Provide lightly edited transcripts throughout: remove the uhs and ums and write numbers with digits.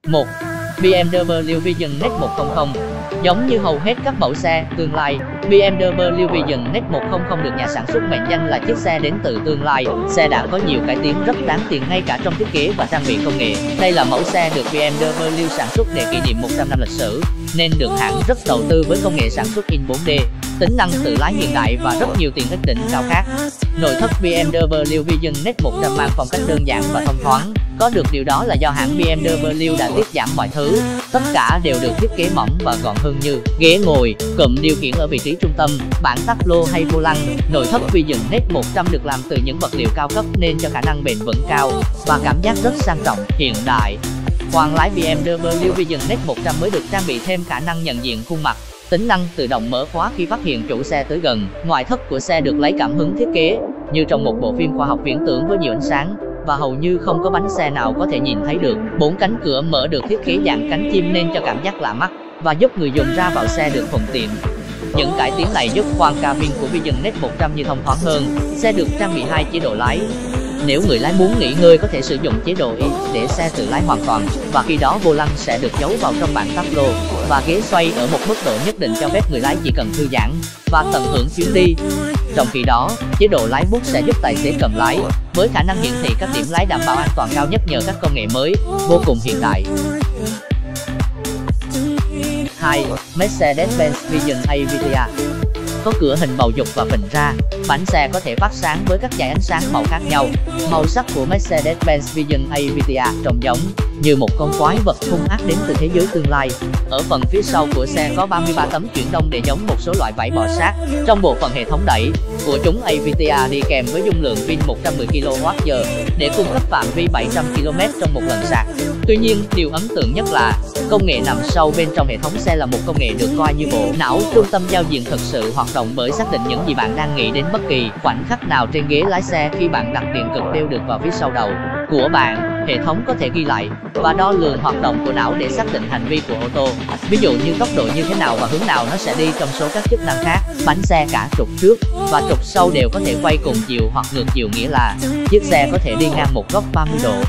1. BMW Vision Next 100. Giống như hầu hết các mẫu xe tương lai, BMW Vision Next 100 được nhà sản xuất mệnh danh là chiếc xe đến từ tương lai. Xe đã có nhiều cải tiến rất đáng tiền ngay cả trong thiết kế và trang bị công nghệ. Đây là mẫu xe được BMW sản xuất để kỷ niệm 100 năm lịch sử, nên được hãng rất đầu tư với công nghệ sản xuất in 4D, tính năng tự lái hiện đại và rất nhiều tiện ích đỉnh cao khác. Nội thất BMW Vision Next 100 mang phong cách đơn giản và thông thoáng. Có được điều đó là do hãng BMW đã tiết giảm mọi thứ, tất cả đều được thiết kế mỏng và gọn hơn như ghế ngồi, cụm điều khiển ở vị trí trung tâm, bảng táp lô hay vô lăng. Nội thất Vision Next 100 được làm từ những vật liệu cao cấp nên cho khả năng bền vững cao và cảm giác rất sang trọng, hiện đại. Khoang lái BMW Vision Next 100 mới được trang bị thêm khả năng nhận diện khuôn mặt, tính năng tự động mở khóa khi phát hiện chủ xe tới gần. Ngoại thất của xe được lấy cảm hứng thiết kế như trong một bộ phim khoa học viễn tưởng với nhiều ánh sáng, và hầu như không có bánh xe nào có thể nhìn thấy được. 4 cánh cửa mở được thiết kế dạng cánh chim nên cho cảm giác lạ mắt và giúp người dùng ra vào xe được thuận tiện. Những cải tiến này giúp khoang cabin của Vision Next 100 như thông thoáng hơn. Xe được trang bị 2 chế độ lái. Nếu người lái muốn nghỉ ngơi có thể sử dụng chế độ Y để xe tự lái hoàn toàn, và khi đó vô lăng sẽ được giấu vào trong bảng táp lô, và ghế xoay ở một mức độ nhất định cho phép người lái chỉ cần thư giãn và tận hưởng chuyến đi. Trong khi đó, chế độ lái bút sẽ giúp tài xế cầm lái, với khả năng hiển thị các điểm lái đảm bảo an toàn cao nhất nhờ các công nghệ mới, vô cùng hiện đại. 2. Mercedes-Benz Vision AVTR. Có cửa hình bầu dục và phình ra, bánh xe có thể phát sáng với các dải ánh sáng màu khác nhau. Màu sắc của Mercedes-Benz Vision AVTR trông giống như một con quái vật hung ác đến từ thế giới tương lai. Ở phần phía sau của xe có 33 tấm chuyển động để giống một số loại vảy bò sát. Trong bộ phận hệ thống đẩy của chúng, AVTR đi kèm với dung lượng pin 110 kWh để cung cấp phạm vi 700 km trong một lần sạc. Tuy nhiên, điều ấn tượng nhất là công nghệ nằm sâu bên trong hệ thống xe là một công nghệ được coi như bộ não trung tâm giao diện thực sự hoạt động bởi xác định những gì bạn đang nghĩ đến bất kỳ khoảnh khắc nào trên ghế lái xe. Khi bạn đặt điện cực đeo được vào phía sau đầu của bạn, hệ thống có thể ghi lại và đo lường hoạt động của não để xác định hành vi của ô tô. Ví dụ như tốc độ như thế nào và hướng nào nó sẽ đi trong số các chức năng khác. Bánh xe cả trục trước và trục sau đều có thể quay cùng chiều hoặc ngược chiều, nghĩa là chiếc xe có thể đi ngang một góc 30 độ.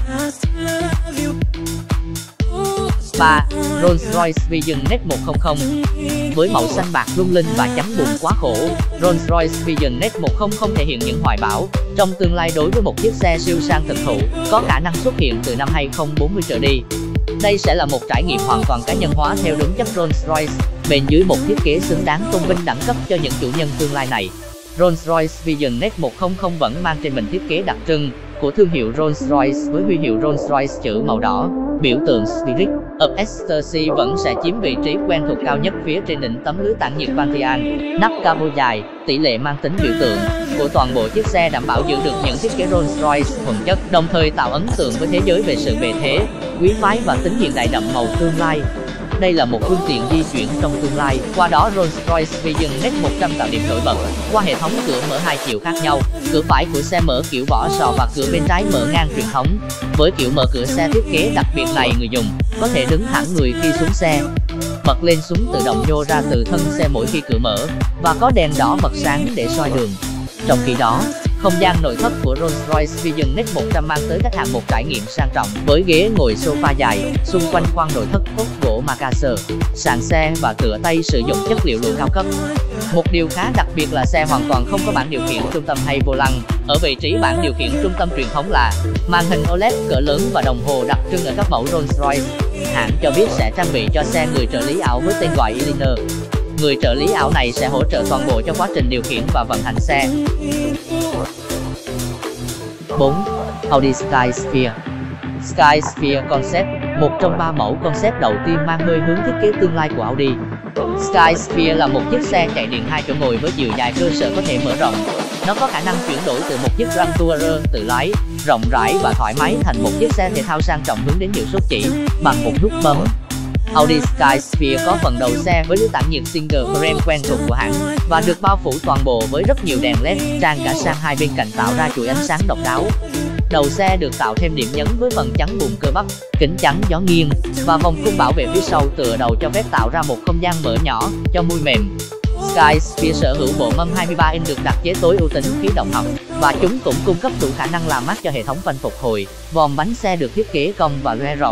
3. Rolls-Royce Vision Next 100. Với màu xanh bạc lung linh và chấm bùn quá khổ, Rolls-Royce Vision Next 100 thể hiện những hoài bão trong tương lai đối với một chiếc xe siêu sang thực thụ, có khả năng xuất hiện từ năm 2040 trở đi. Đây sẽ là một trải nghiệm hoàn toàn cá nhân hóa theo đúng chất Rolls-Royce, bên dưới một thiết kế xứng đáng tôn vinh đẳng cấp cho những chủ nhân tương lai này. Rolls-Royce Vision Next 100 vẫn mang trên mình thiết kế đặc trưng của thương hiệu Rolls-Royce với huy hiệu Rolls-Royce chữ màu đỏ, biểu tượng Spirit of Ecstasy vẫn sẽ chiếm vị trí quen thuộc cao nhất phía trên đỉnh tấm lưới tản nhiệt Pantheon. Nắp capo dài, tỷ lệ mang tính biểu tượng của toàn bộ chiếc xe đảm bảo giữ được những thiết kế Rolls-Royce thuần chất, đồng thời tạo ấn tượng với thế giới về sự bề thế, quý phái và tính hiện đại đậm màu tương lai. Đây là một phương tiện di chuyển trong tương lai, qua đó Rolls-Royce Vision Next 100 tạo điểm nổi bật qua hệ thống cửa mở hai chiều khác nhau. Cửa phải của xe mở kiểu vỏ sò và cửa bên trái mở ngang truyền thống. Với kiểu mở cửa xe thiết kế đặc biệt này, người dùng có thể đứng thẳng người khi xuống xe. Bật lên xuống tự động nhô ra từ thân xe mỗi khi cửa mở, và có đèn đỏ bật sáng để soi đường. Trong khi đó, không gian nội thất của Rolls-Royce Vision Next 100 mang tới khách hàng một trải nghiệm sang trọng với ghế ngồi sofa dài, xung quanh khoang nội thất ốp gỗ Macassar, sàn xe và tựa tay sử dụng chất liệu lụa cao cấp. Một điều khá đặc biệt là xe hoàn toàn không có bảng điều khiển trung tâm hay vô lăng. Ở vị trí bảng điều khiển trung tâm truyền thống là màn hình OLED cỡ lớn và đồng hồ đặc trưng ở các mẫu Rolls-Royce. Hãng cho biết sẽ trang bị cho xe người trợ lý ảo với tên gọi Illiner. Người trợ lý ảo này sẽ hỗ trợ toàn bộ cho quá trình điều khiển và vận hành xe. 4. Audi Skysphere. Skysphere Concept, một trong 3 mẫu concept đầu tiên mang hơi hướng thiết kế tương lai của Audi. Skysphere là một chiếc xe chạy điện 2 chỗ ngồi với chiều dài cơ sở có thể mở rộng. Nó có khả năng chuyển đổi từ một chiếc Grand Tourer tự lái, rộng rãi và thoải mái thành một chiếc xe thể thao sang trọng hướng đến hiệu suất chỉ bằng một nút bấm. Audi Skysphere có phần đầu xe với lưới tản nhiệt single frame quen thuộc của hãng và được bao phủ toàn bộ với rất nhiều đèn LED tràn cả sang hai bên cạnh tạo ra chuỗi ánh sáng độc đáo. Đầu xe được tạo thêm điểm nhấn với phần chắn bùn cơ bắp, kính chắn gió nghiêng và vòng khung bảo vệ phía sau tựa đầu cho phép tạo ra một không gian mở nhỏ cho mui mềm. Skysphere sở hữu bộ mâm 23 inch được đặc chế tối ưu tính khí động học và chúng cũng cung cấp đủ khả năng làm mát cho hệ thống phanh phục hồi. Vòm bánh xe được thiết kế cong và loe rộng,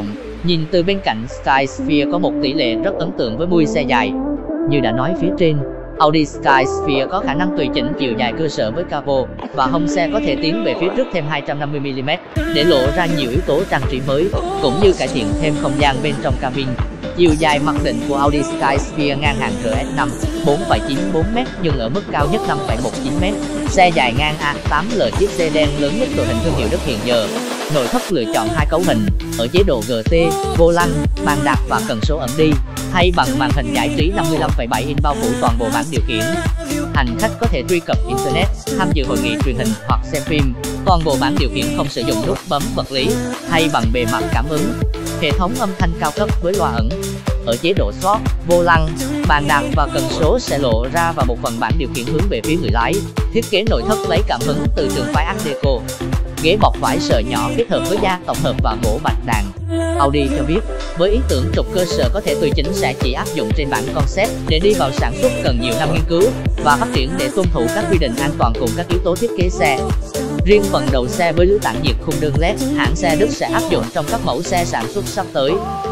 Nhìn từ bên cạnh, Skysphere có một tỷ lệ rất ấn tượng với mui xe dài. Như đã nói phía trên, Audi Skysphere có khả năng tùy chỉnh chiều dài cơ sở với capo và hông xe có thể tiến về phía trước thêm 250mm để lộ ra nhiều yếu tố trang trí mới, cũng như cải thiện thêm không gian bên trong cabin. Chiều dài mặc định của Audi Skysphere ngang hàng RS5 4,94m nhưng ở mức cao nhất 5,19m. Xe dài ngang A8L, chiếc xe đen lớn nhất đội hình thương hiệu đất hiện giờ. Nội thất lựa chọn hai cấu hình ở chế độ GT, vô lăng, bàn đạp và cần số ẩn đi, thay bằng màn hình giải trí 55,7 inch bao phủ toàn bộ bảng điều khiển. Hành khách có thể truy cập internet, tham dự hội nghị truyền hình hoặc xem phim. Toàn bộ bảng điều khiển không sử dụng nút bấm vật lý, thay bằng bề mặt cảm ứng. Hệ thống âm thanh cao cấp với loa ẩn. Ở chế độ Sport, vô lăng, bàn đạp và cần số sẽ lộ ra và một phần bảng điều khiển hướng về phía người lái. Thiết kế nội thất lấy cảm hứng từ trường phái Art Deco. Ghế bọc vải sợi nhỏ kết hợp với da tổng hợp và gỗ bạch đàn. Audi cho biết, với ý tưởng trục cơ sở có thể tùy chỉnh sẽ chỉ áp dụng trên bản concept, để đi vào sản xuất cần nhiều năm nghiên cứu và phát triển để tuân thủ các quy định an toàn cùng các yếu tố thiết kế xe. Riêng phần đầu xe với lưới tản nhiệt khung đơn LED, hãng xe Đức sẽ áp dụng trong các mẫu xe sản xuất sắp tới.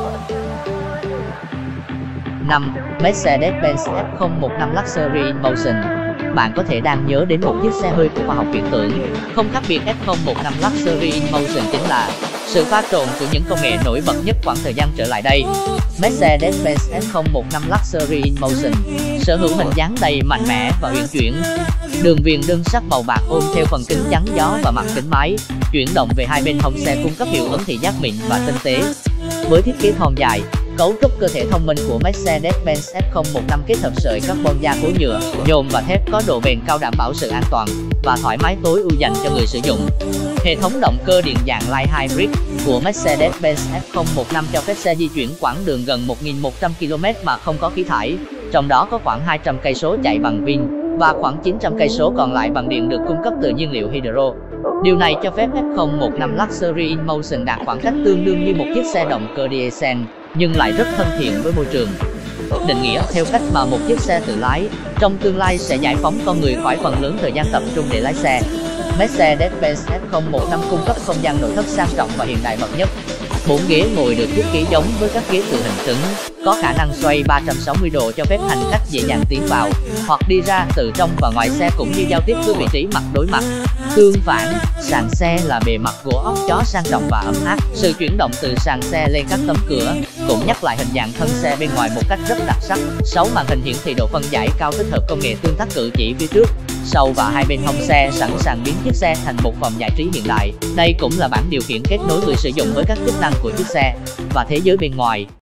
5. Mercedes-Benz F015 Luxury in Motion. Bạn có thể đang nhớ đến một chiếc xe hơi của khoa học viễn tưởng. Không khác biệt, F015 Luxury in Motion chính là sự pha trộn của những công nghệ nổi bật nhất khoảng thời gian trở lại đây. Mercedes-Benz F015 Luxury in Motion sở hữu hình dáng đầy mạnh mẽ và uyển chuyển. Đường viền đơn sắc màu bạc ôm theo phần kính chắn gió và mặt kính mái, chuyển động về hai bên hông xe cung cấp hiệu ứng thị giác mịn và tinh tế. Với thiết kế thon dài, cấu trúc cơ thể thông minh của Mercedes-Benz F015 kết hợp sợi carbon gia cố nhựa, nhôm và thép có độ bền cao đảm bảo sự an toàn và thoải mái tối ưu dành cho người sử dụng. Hệ thống động cơ điện dạng Light Hybrid của Mercedes-Benz F015 cho phép xe di chuyển quãng đường gần 1.100 km mà không có khí thải, trong đó có khoảng 200 cây số chạy bằng pin và khoảng 900 cây số còn lại bằng điện được cung cấp từ nhiên liệu hydro. Điều này cho phép F015 Luxury in Motion đạt khoảng cách tương đương như một chiếc xe động cơ diesel, nhưng lại rất thân thiện với môi trường. Định nghĩa theo cách mà một chiếc xe tự lái trong tương lai sẽ giải phóng con người khỏi phần lớn thời gian tập trung để lái xe. Mercedes-Benz F015 cung cấp không gian nội thất sang trọng và hiện đại bậc nhất. 4 ghế ngồi được thiết kế giống với các ghế tựa hình cứng, có khả năng xoay 360 độ cho phép hành khách dễ dàng tiến vào hoặc đi ra từ trong và ngoài xe cũng như giao tiếp với vị trí mặt đối mặt. Tương phản, sàn xe là bề mặt gỗ ốc chó sang trọng và ấm áp. Sự chuyển động từ sàn xe lên các tấm cửa cũng nhắc lại hình dạng thân xe bên ngoài một cách rất đặc sắc. 6 màn hình hiển thị độ phân giải cao tích hợp công nghệ tương tác cử chỉ phía trước, sau và hai bên hông xe sẵn sàng biến chiếc xe thành một phòng giải trí hiện đại. Đây cũng là bảng điều khiển kết nối người sử dụng với các chức năng của chiếc xe và thế giới bên ngoài.